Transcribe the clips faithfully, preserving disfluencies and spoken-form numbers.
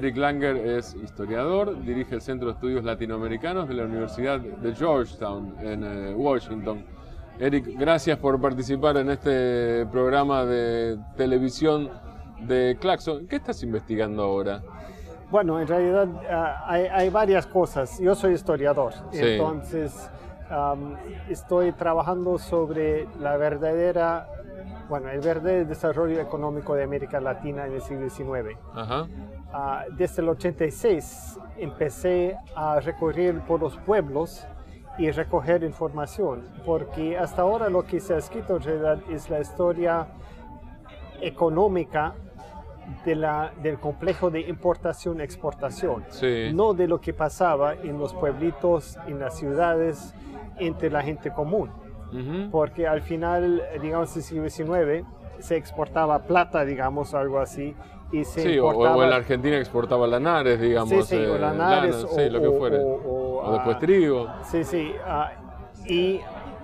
Eric Langer es historiador, dirige el Centro de Estudios Latinoamericanos de la Universidad de Georgetown en eh, Washington. Eric, gracias por participar en este programa de televisión de Claxo. ¿Qué estás investigando ahora? Bueno, en realidad uh, hay, hay varias cosas. Yo soy historiador, sí. Entonces um, estoy trabajando sobre la verdadera, bueno, el verdadero desarrollo económico de América Latina en el siglo diecinueve. Ajá. Uh, desde el ochenta y seis empecé a recorrer por los pueblos y recoger información, porque hasta ahora lo que se ha escrito en realidad es la historia económica de la, del complejo de importación-exportación, sí. No de lo que pasaba en los pueblitos, en las ciudades, entre la gente común. Uh-huh. Porque al final, digamos, en el siglo diecinueve se exportaba plata, digamos, algo así, y se sí, importaba... o, o en la Argentina exportaba lanares, digamos. Sí, sí, eh, o lanares, lana, o, sí, lo que fuera. O, o, o después uh, trigo. Sí, sí, uh, y,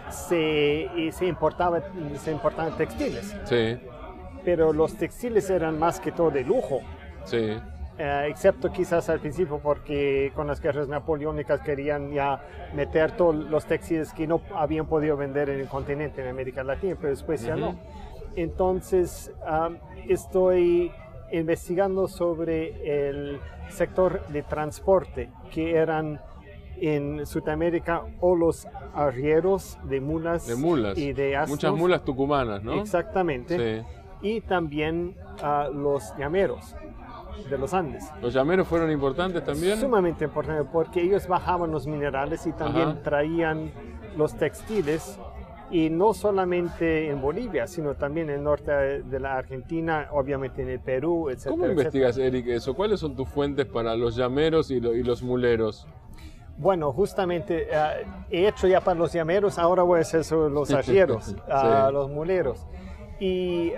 se, y se, importaba, se importaban textiles. Sí. Pero los textiles eran más que todo de lujo. Sí. Uh, excepto quizás al principio porque con las guerras napoleónicas querían ya meter todos los textiles que no habían podido vender en el continente, en América Latina, pero después uh-huh. ya no. Entonces um, estoy investigando sobre el sector de transporte, que eran en Sudamérica o los arrieros de mulas, de mulas. y de asnos. Muchas mulas tucumanas, ¿no? Exactamente. Sí. Y también uh, los llameros de los Andes. ¿Los llameros fueron importantes también? Sumamente importantes, porque ellos bajaban los minerales y también Ajá. traían los textiles, y no solamente en Bolivia, sino también en el norte de la Argentina, obviamente en el Perú, etcétera. ¿Cómo investigas, Eric, eso? ¿Cuáles son tus fuentes para los llameros y, lo, y los muleros? Bueno, justamente uh, he hecho ya para los llameros, ahora voy a hacer sobre los arrieros, sí. uh, los muleros. Y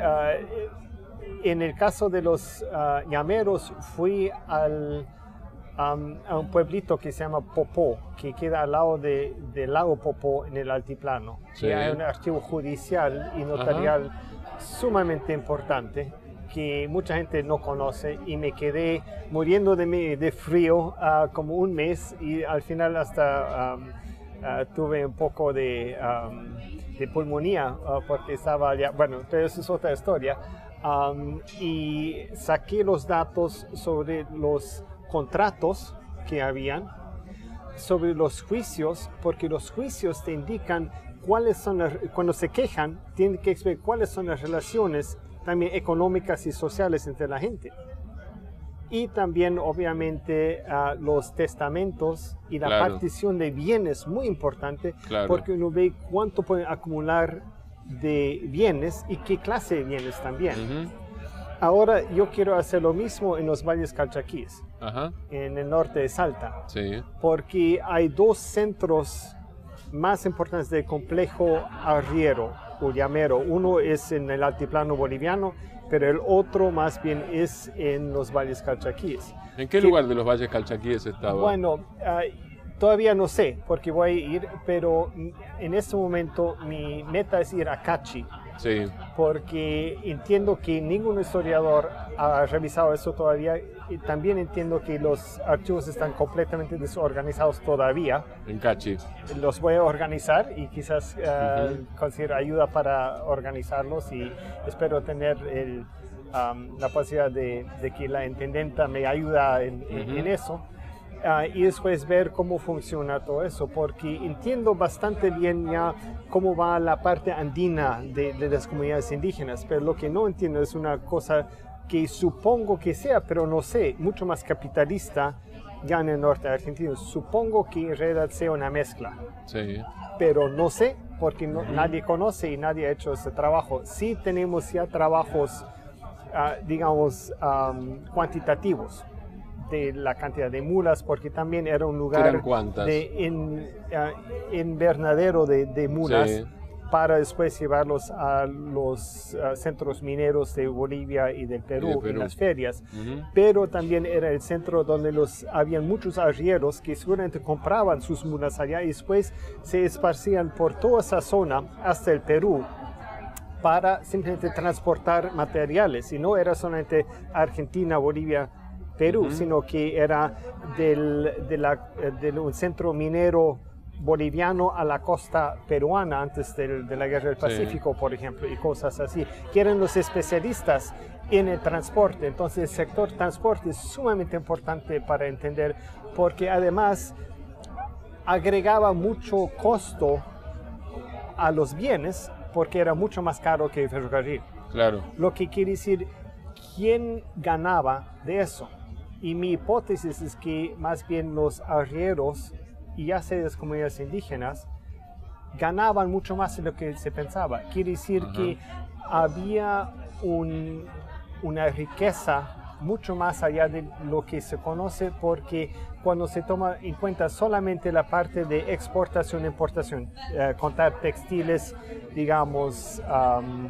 uh, en el caso de los uh, llameros, fui al, um, a un pueblito que se llama Popó, que queda al lado de, del lago Popó en el altiplano. Sí. Y hay un archivo judicial y notarial Ajá. sumamente importante que mucha gente no conoce, y me quedé muriendo de, mí, de frío uh, como un mes, y al final hasta um, uh, tuve un poco de, um, de pulmonía uh, porque estaba allá. Bueno, pero eso es otra historia. Um, y saqué los datos sobre los contratos que habían, sobre los juicios, porque los juicios te indican cuáles son las, cuando se quejan, tienen que explicar cuáles son las relaciones también económicas y sociales entre la gente. Y también, obviamente, uh, los testamentos y la claro. partición de bienes, muy importante, claro. porque uno ve cuánto pueden acumular de bienes y qué clase de bienes también. Uh-huh. Ahora yo quiero hacer lo mismo en los valles calchaquíes, Ajá. en el norte de Salta, sí. porque hay dos centros más importantes del complejo arriero o llamero. Uno es en el altiplano boliviano, pero el otro más bien es en los valles calchaquíes. ¿En qué que, lugar de los valles calchaquíes estaba? Bueno, uh, todavía no sé, porque voy a ir, pero en este momento mi meta es ir a Cachi. Sí. Porque entiendo que ningún historiador ha revisado eso todavía, y también entiendo que los archivos están completamente desorganizados todavía. En Cachi. Los voy a organizar y quizás uh, uh-huh. conseguir ayuda para organizarlos, y espero tener el, um, la posibilidad de, de que la intendenta me ayude en, uh-huh. en eso. Uh, y después ver cómo funciona todo eso, porque entiendo bastante bien ya cómo va la parte andina de, de las comunidades indígenas, pero lo que no entiendo es una cosa que supongo que sea, pero no sé, mucho más capitalista ya en el norte de Argentina. Supongo que en realidad sea una mezcla, sí. pero no sé, porque no, uh-huh. nadie conoce y nadie ha hecho ese trabajo. Sí tenemos ya trabajos, uh, digamos, um, cuantitativos, de la cantidad de mulas, porque también era un lugar de in, uh, invernadero de, de mulas, sí. para después llevarlos a los uh, centros mineros de Bolivia y del Perú, y de Perú. En las ferias. Uh-huh. Pero también era el centro donde los, habían muchos arrieros que seguramente compraban sus mulas allá y después se esparcían por toda esa zona hasta el Perú para simplemente transportar materiales, y no era solamente Argentina, Bolivia, Perú, Uh-huh. sino que era del, de, la, de un centro minero boliviano a la costa peruana antes del, de la Guerra del Pacífico, sí. por ejemplo, y cosas así, que eran los especialistas en el transporte. Entonces el sector transporte es sumamente importante para entender, porque además agregaba mucho costo a los bienes, porque era mucho más caro que el ferrocarril. Claro. Lo que quiere decir, ¿quién ganaba de eso? Y mi hipótesis es que más bien los arrieros y ya sea las comunidades indígenas ganaban mucho más de lo que se pensaba. Quiere decir uh-huh. que había un, una riqueza mucho más allá de lo que se conoce, porque cuando se toma en cuenta solamente la parte de exportación e importación, eh, contar textiles, digamos, um,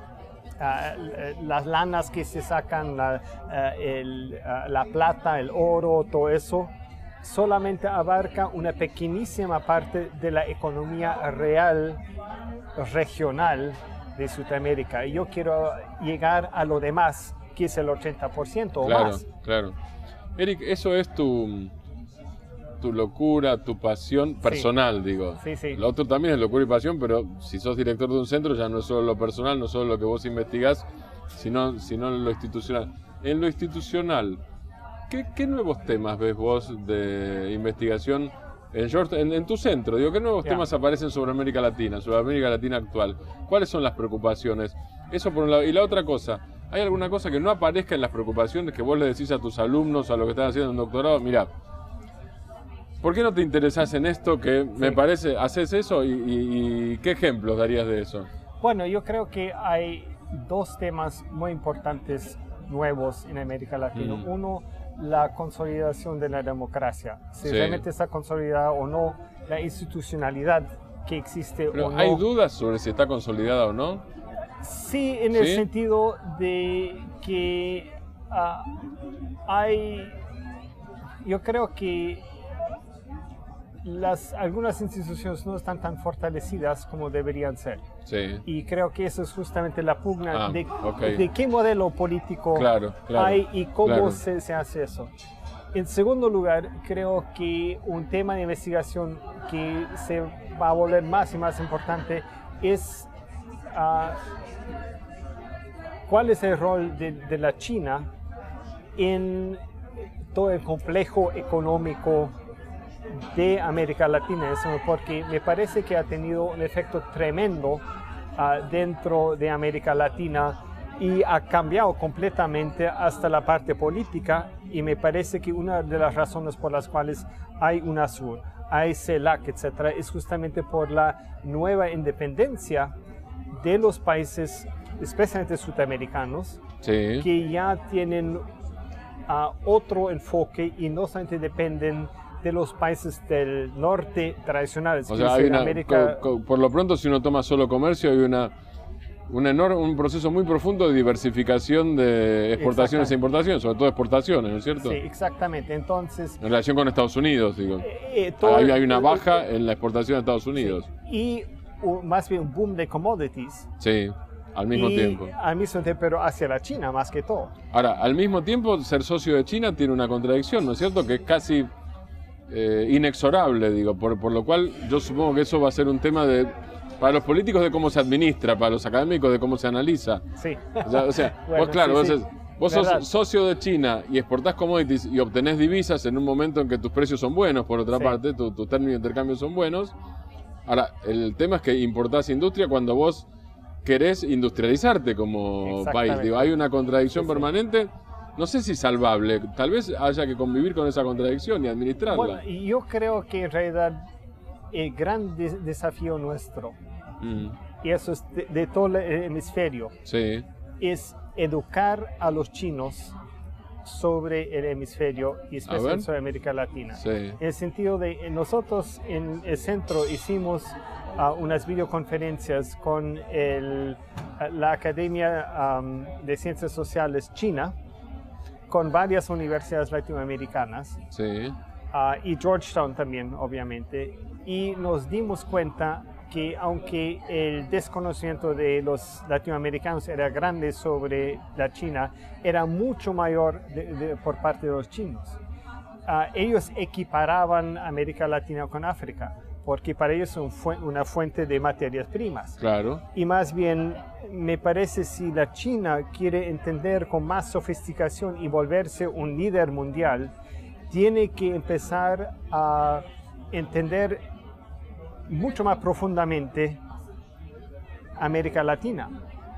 uh, las lanas que se sacan, la, uh, el, uh, la plata, el oro, todo eso, solamente abarca una pequeñísima parte de la economía real, regional de Sudamérica. Y yo quiero llegar a lo demás, que es el ochenta por ciento o claro, más. Claro. Eric, eso es tu, tu locura, tu pasión personal, sí. digo. Sí, sí. Lo otro también es locura y pasión, pero si sos director de un centro ya no es solo lo personal, no es solo lo que vos investigás, sino, sino lo institucional. En lo institucional, ¿qué, qué nuevos temas ves vos de investigación en, George, en, en tu centro? Digo, ¿qué nuevos yeah. temas aparecen sobre América Latina, sobre América Latina actual? ¿Cuáles son las preocupaciones? Eso por un lado. Y la otra cosa, ¿hay alguna cosa que no aparezca en las preocupaciones que vos le decís a tus alumnos, a los que están haciendo un doctorado? Mirá, ¿por qué no te interesás en esto que sí. me parece, haces eso y, y, y qué ejemplos darías de eso? Bueno, yo creo que hay dos temas muy importantes nuevos en América Latina. Mm. Uno, la consolidación de la democracia. Si sí. realmente está consolidada o no, la institucionalidad que existe Pero o no. ¿hay dudas sobre si está consolidada o no? Sí, en ¿Sí? el sentido de que uh, hay, yo creo que las, algunas instituciones no están tan fortalecidas como deberían ser. Sí. Y creo que eso es justamente la pugna ah, de, okay. de qué modelo político claro, claro, hay y cómo claro. se, se hace eso. En segundo lugar, creo que un tema de investigación que se va a volver más y más importante es uh, cuál es el rol de, de la China en todo el complejo económico de América Latina, porque me parece que ha tenido un efecto tremendo uh, dentro de América Latina y ha cambiado completamente hasta la parte política, y me parece que una de las razones por las cuales hay UNASUR, hay CELAC, etcétera, es justamente por la nueva independencia de los países, especialmente sudamericanos, sí. que ya tienen uh, otro enfoque y no solamente dependen de los países del norte tradicionales. O sea, hay una, América... co, co, por lo pronto, si uno toma solo comercio, hay una, una enorme, un proceso muy profundo de diversificación de exportaciones e importaciones, sobre todo exportaciones, ¿no es cierto? Sí, exactamente. Entonces, en relación con Estados Unidos, digo. Eh, todo, hay, hay una baja eh, en la exportación de Estados Unidos. Sí. Y uh, más bien un boom de commodities. Sí. Al mismo y tiempo. Al mismo tiempo, pero hacia la China más que todo. Ahora, al mismo tiempo, ser socio de China tiene una contradicción, ¿no es cierto? Que es casi eh, inexorable, digo, por, por lo cual yo supongo que eso va a ser un tema de, para los políticos, de cómo se administra, para los académicos de cómo se analiza. Sí. O sea, o sea bueno, vos, claro, sí, vos, sí. vos sos socio de China y exportás commodities y obtenés divisas en un momento en que tus precios son buenos, por otra sí. parte, tus tu términos de intercambio son buenos. Ahora, el tema es que importás industria cuando vos querés industrializarte como país. Digo, hay una contradicción sí, permanente, sí. no sé si salvable, tal vez haya que convivir con esa contradicción y administrarla. Bueno, yo creo que en realidad el gran de desafío nuestro, mm. y eso es de, de todo el hemisferio, sí. es educar a los chinos sobre el hemisferio y especialmente sobre América Latina. Sí. En el sentido de, nosotros en el centro hicimos Uh, unas videoconferencias con el, uh, la Academia um, de Ciencias Sociales China, con varias universidades latinoamericanas, sí. uh, y Georgetown también, obviamente, y nos dimos cuenta que aunque el desconocimiento de los latinoamericanos era grande sobre la China, era mucho mayor de, de, por parte de los chinos. Uh, ellos equiparaban América Latina con África, porque para ellos son fu una fuente de materias primas. Claro. Y más bien, me parece si la China quiere entender con más sofisticación y volverse un líder mundial, tiene que empezar a entender mucho más profundamente América Latina.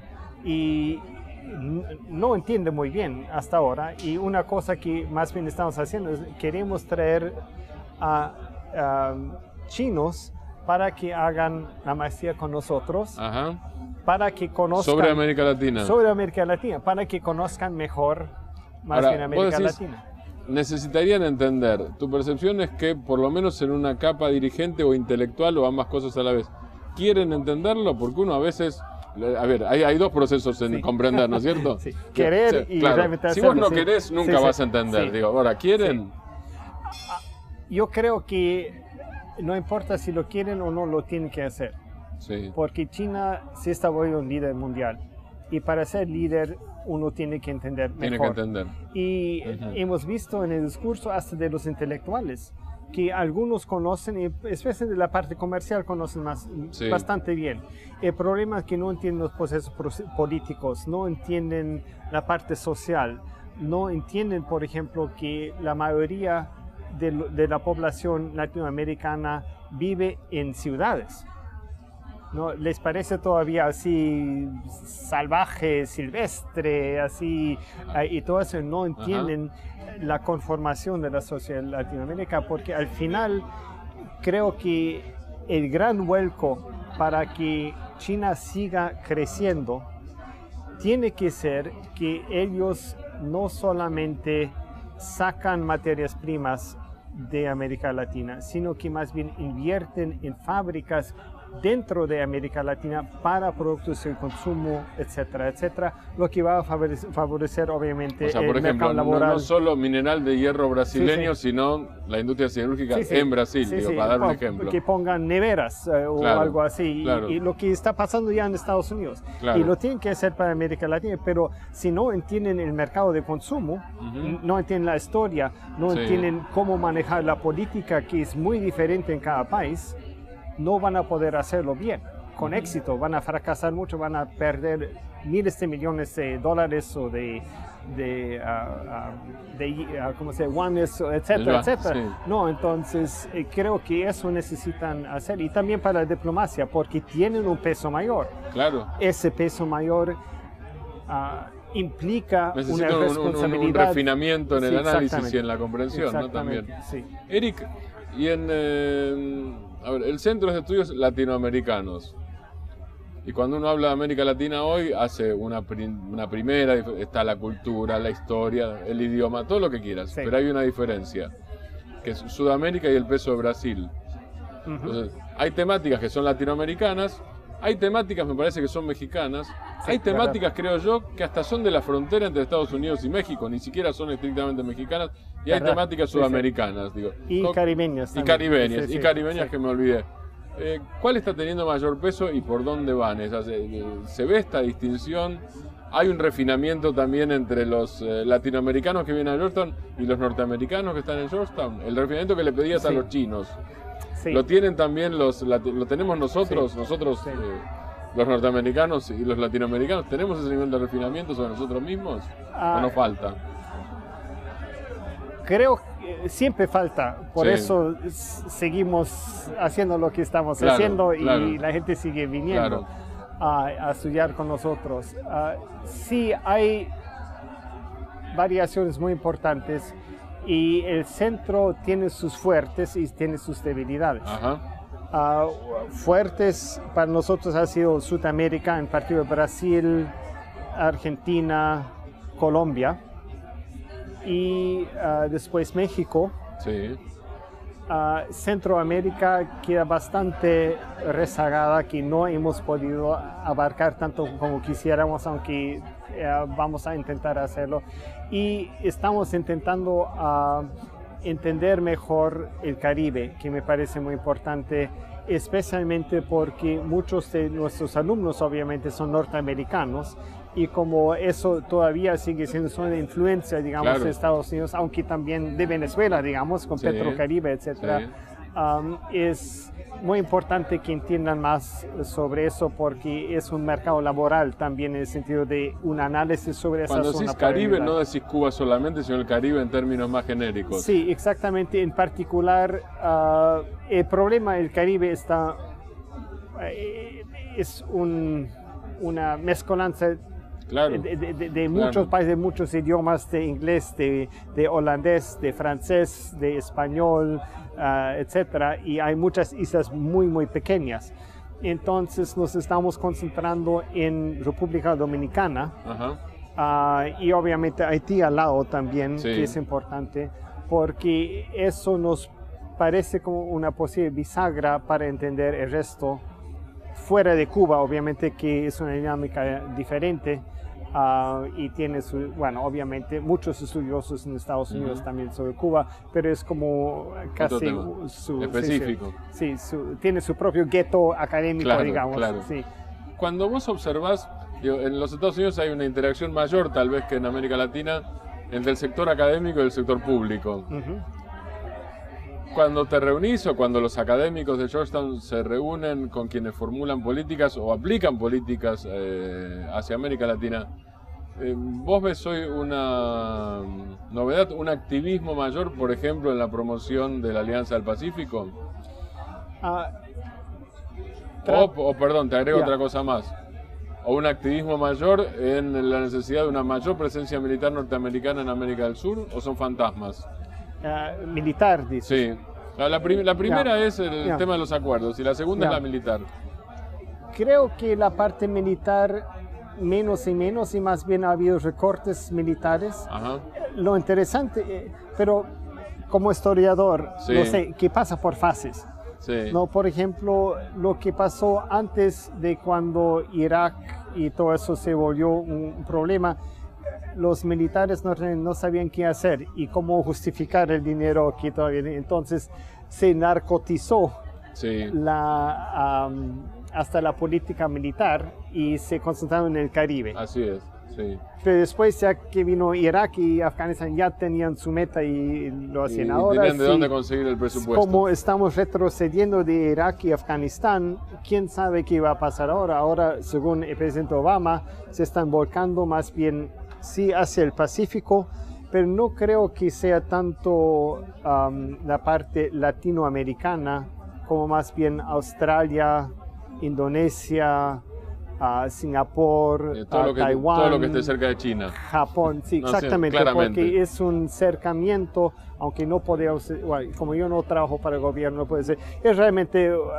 Y no entiende muy bien hasta ahora, y una cosa que más bien estamos haciendo es queremos traer a, a chinos para que hagan la maestría con nosotros. Ajá. Para que conozcan sobre América Latina sobre América Latina para que conozcan mejor más Ahora, bien América decís, Latina. Necesitarían entender, tu percepción es que por lo menos en una capa dirigente o intelectual o ambas cosas a la vez, ¿quieren entenderlo? Porque uno a veces, a ver, hay, hay dos procesos en sí. comprender, ¿no es cierto? Sí. Querer sí, y claro. realmente Si hacerlo. vos no sí. querés, nunca sí, vas sí. a entender. Sí. Digo, ahora, ¿quieren? Sí. Yo creo que no importa si lo quieren o no, lo tienen que hacer. Sí. Porque China se está volviendo un líder mundial. Y para ser líder, uno tiene que entender mejor. Tiene que entender. Y uh-huh. hemos visto en el discurso hasta de los intelectuales, que algunos conocen, y especialmente la parte comercial conocen más, sí. bastante bien. El problema es que no entienden los procesos políticos, no entienden la parte social, no entienden, por ejemplo, que la mayoría de, de la población latinoamericana vive en ciudades. ¿No? Les parece todavía así salvaje, silvestre, así, uh, y todo eso, no entienden Ajá. la conformación de la sociedad latinoamericana, porque al final creo que el gran vuelco para que China siga creciendo tiene que ser que ellos no solamente sacan materias primas de América Latina, sino que más bien invierten en fábricas dentro de América Latina para productos de consumo, etcétera, etcétera, lo que va a favorecer, favorecer obviamente o sea, el por ejemplo, mercado laboral. No, no solo mineral de hierro brasileño, sí, sí. sino la industria siderúrgica sí, sí. en Brasil, sí, digo, sí. para dar un ejemplo. Que pongan neveras eh, o claro, algo así, claro. y, y lo que está pasando ya en Estados Unidos. Claro. Y lo tienen que hacer para América Latina, pero si no entienden el mercado de consumo, uh-huh. no entienden la historia, no sí. entienden cómo manejar la política, que es muy diferente en cada país, no van a poder hacerlo bien, con uh-huh. éxito, van a fracasar mucho, van a perder miles de millones de dólares o de, de, uh, uh, de uh, ¿cómo se llama? Yuanes, etcétera, etcétera. Sí. No, entonces eh, creo que eso necesitan hacer, y también para la diplomacia, porque tienen un peso mayor. Claro. Ese peso mayor uh, implica Necesita una un, responsabilidad. Un, un refinamiento en el sí, análisis y en la comprensión, ¿no? También. Sí. Eric, y en... Eh, A ver, el Centro de Estudios Latinoamericanos. Y cuando uno habla de América Latina hoy, hace una, prim una primera, está la cultura, la historia, el idioma, todo lo que quieras. Sí. Pero hay una diferencia, que es Sudamérica y el peso de Brasil. Uh-huh. Entonces, hay temáticas que son latinoamericanas, hay temáticas, me parece, que son mexicanas, sí, hay temáticas, verdad. creo yo, que hasta son de la frontera entre Estados Unidos y México, ni siquiera son estrictamente mexicanas, y hay verdad. temáticas sudamericanas, sí, sí. digo. Y ¿no? caribeñas. Y caribeñas, sí, sí, y caribeñas sí. que me olvidé. Eh, ¿Cuál está teniendo mayor peso y por dónde van? Esas, eh, ¿Se ve esta distinción? Hay un refinamiento también entre los eh, latinoamericanos que vienen a Georgetown y los norteamericanos que están en Georgetown. El refinamiento que le pedías sí. a los chinos. Sí. ¿Lo tienen también los, lo tenemos nosotros, sí. nosotros sí. Eh, los norteamericanos y los latinoamericanos? ¿Tenemos ese nivel de refinamiento sobre nosotros mismos? Ah, ¿o nos falta? Creo que siempre falta, por sí. eso seguimos haciendo lo que estamos claro, haciendo y claro. la gente sigue viniendo claro. a, a estudiar con nosotros. Uh, sí hay variaciones muy importantes y el centro tiene sus fuertes y tiene sus debilidades. Ajá. Uh, fuertes para nosotros ha sido Sudamérica, en particular Brasil, Argentina, Colombia. Y uh, después México. Sí. Uh, Centroamérica queda bastante rezagada, que no hemos podido abarcar tanto como quisiéramos, aunque uh, vamos a intentar hacerlo. Y estamos intentando uh, entender mejor el Caribe, que me parece muy importante, especialmente porque muchos de nuestros alumnos obviamente son norteamericanos y como eso todavía sigue siendo una influencia, digamos, claro. de Estados Unidos, aunque también de Venezuela, digamos, con sí, Petrocaribe, etcétera. Sí. Um, es muy importante que entiendan más sobre eso porque es un mercado laboral también en el sentido de un análisis sobre esa Cuando zona. decís Caribe no decís Cuba solamente, sino el Caribe en términos más genéricos. Sí, exactamente. En particular, uh, el problema del Caribe está, eh, es un, una mezcolanza Claro, de, de, de, de claro. muchos países, de muchos idiomas, de inglés, de, de holandés, de francés, de español, uh, etcétera. Y hay muchas islas muy, muy pequeñas. Entonces nos estamos concentrando en República Dominicana. Ajá. Uh, y obviamente Haití al lado también, sí. que es importante, porque eso nos parece como una posible bisagra para entender el resto fuera de Cuba, obviamente que es una dinámica diferente. Uh, y tiene su, bueno, obviamente muchos estudiosos en Estados Unidos uh-huh. también sobre Cuba, pero es como casi su, específico. Sí, sí su, tiene su propio gueto académico, claro, digamos. Claro. Sí. Cuando vos observás, digo, en los Estados Unidos hay una interacción mayor tal vez que en América Latina entre el sector académico y el sector público. Uh-huh. Cuando te reunís o cuando los académicos de Georgetown se reúnen con quienes formulan políticas o aplican políticas eh, hacia América Latina, eh, ¿vos ves hoy una novedad, un activismo mayor, por ejemplo, en la promoción de la Alianza del Pacífico? Uh, o, o, perdón, te agrego yeah. otra cosa más. ¿O un activismo mayor en la necesidad de una mayor presencia militar norteamericana en América del Sur? ¿O son fantasmas? Uh, militar, dices. Sí. La, prim la primera yeah. es el yeah. tema de los acuerdos y la segunda yeah. es la militar. Creo que la parte militar menos y menos y más bien ha habido recortes militares. Ajá. Lo interesante, eh, pero como historiador, sí. no sé, ¿qué pasa por fases? Sí. No, por ejemplo, lo que pasó antes de cuando Irak y todo eso se volvió un problema. Los militares no, no sabían qué hacer y cómo justificar el dinero que todavía. Entonces se narcotizó sí. la, um, hasta la política militar y se concentraron en el Caribe. Así es, sí. Pero después, ya que vino Irak y Afganistán, ya tenían su meta y lo hacían y, ahora. Y tenían de sí, dónde conseguir el presupuesto. Como estamos retrocediendo de Irak y Afganistán, ¿quién sabe qué va a pasar ahora? Ahora, según el presidente Obama, se están volcando más bien sí hacia el Pacífico, pero no creo que sea tanto um, la parte latinoamericana como más bien Australia, Indonesia, uh, Singapur, eh, todo uh, lo que, Taiwán, todo lo que esté cerca de China. Japón, sí, no, exactamente, sí, porque es un acercamiento, aunque no podemos, bueno, como yo no trabajo para el gobierno, puede ser, es realmente uh,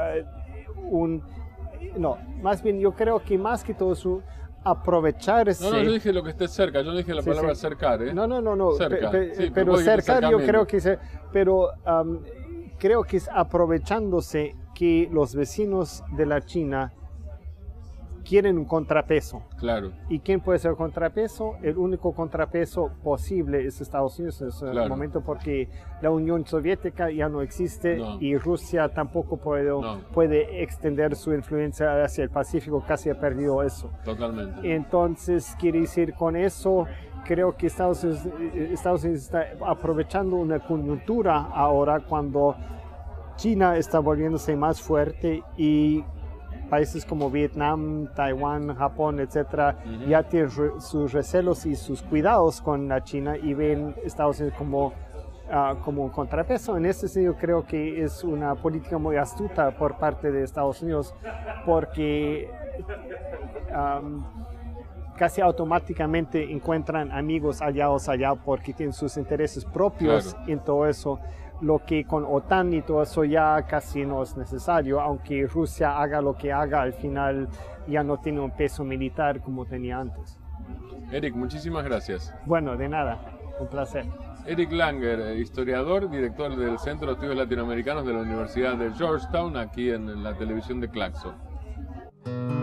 un, no, más bien yo creo que más que todo es un aprovecharse. No, no, yo dije lo que esté cerca, yo no dije la sí, palabra sí. cercar, ¿eh? No, no, no, no, cerca. Pe, pe, sí, pero cercar yo creo que se, pero um, creo que es aprovechándose que los vecinos de la China quieren un contrapeso. Claro. ¿Y quién puede ser el contrapeso? El único contrapeso posible es Estados Unidos en ese claro. momento, porque la Unión Soviética ya no existe no. y Rusia tampoco puede, no. puede extender su influencia hacia el Pacífico, casi ha perdido eso. Totalmente. Entonces, quiere decir, con eso, creo que Estados Unidos, Estados Unidos está aprovechando una coyuntura ahora cuando China está volviéndose más fuerte y países como Vietnam, Taiwán, Japón, etcétera, uh-huh. ya tienen re sus recelos y sus cuidados con la China y ven Estados Unidos como, uh, como un contrapeso. En ese sentido creo que es una política muy astuta por parte de Estados Unidos porque um, casi automáticamente encuentran amigos aliados allá porque tienen sus intereses propios claro. en todo eso. Lo que con OTAN y todo eso ya casi no es necesario, aunque Rusia haga lo que haga, al final ya no tiene un peso militar como tenía antes. Eric, muchísimas gracias. Bueno, de nada, un placer. Eric Langer, historiador, director del Centro de Estudios Latinoamericanos de la Universidad de Georgetown, aquí en la televisión de Claxo.